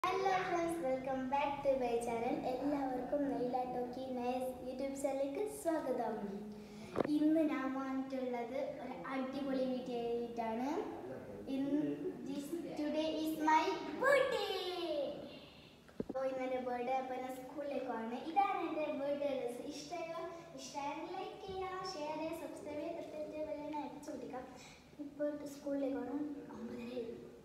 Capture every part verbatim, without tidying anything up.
Hello friends, welcome back to my channel. എല്ലാവർക്കും Nyla talkie nice YouTube ചാനലിലേക്ക് സ്വാഗതം. ഇന്ന് ഞാൻ വന്നിട്ടുള്ളത് ഒരു അടിപൊളി വീഡിയോ ആയിട്ടാണ്. Today is my birthday. അപ്പോൾ ഇന്നലെ ബർത്ത്ഡേ അപ്പോൾ ഞാൻ സ്കൂളിലേക്ക് പോവാണ്. ഇതാണ് എൻ്റെ ബർത്ത്ഡേ ഡ്രസ്. ഇഷ്ടമായോ ഇഷ്ടമായി ലൈക്ക് ചെയ്യുക, ഷെയർ ചെയ്യുക, സബ്സ്ക്രൈബ് ചെയ്യുക, തൊട്ടടുത്ത ബെൽ അടിച്ചു കൊടുക്കുക. ഇപ്പോൾ സ്കൂളിലേക്ക് പോകണം. ഒമ്പതര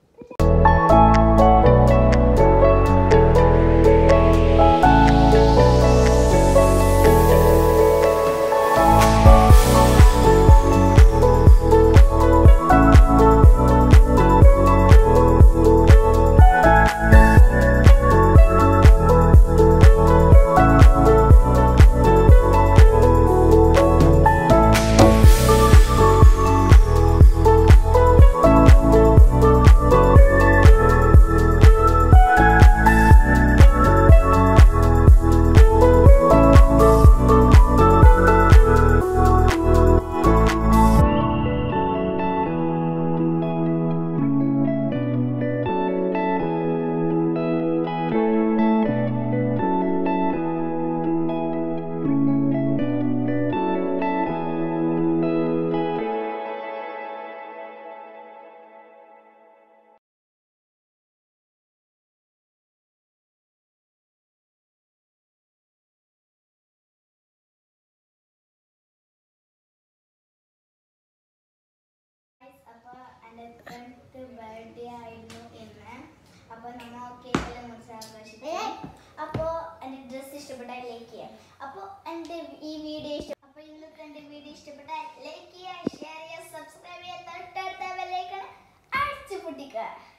അപ്പോൾ എൻ്റെ ടെൻത്ത് ബർത്ത്ഡേ ആയിരുന്നു ഇന്ന്. അപ്പോൾ നമ്മൾ കേക്കെല്ലാം മുറിച്ച് ആഘോഷിച്ചു. അപ്പോൾ എൻ്റെ ഡ്രസ്സ് ഇഷ്ടപ്പെട്ടാൽ ലൈക്ക് ചെയ്യാം. അപ്പോൾ എൻ്റെ ഈ വീഡിയോ ഇഷ്ടം അപ്പോൾ ഇന്നത്തെ എൻ്റെ വീഡിയോ ഇഷ്ടപ്പെട്ടാൽ ലൈക്ക് ചെയ്യുക, ഷെയർ ചെയ്യുക, സബ്സ്ക്രൈബ് ചെയ്യുക, തൊട്ടടുത്ത ബെൽ ഐക്കൺ അടിച്ചു പൊട്ടിക്കുക.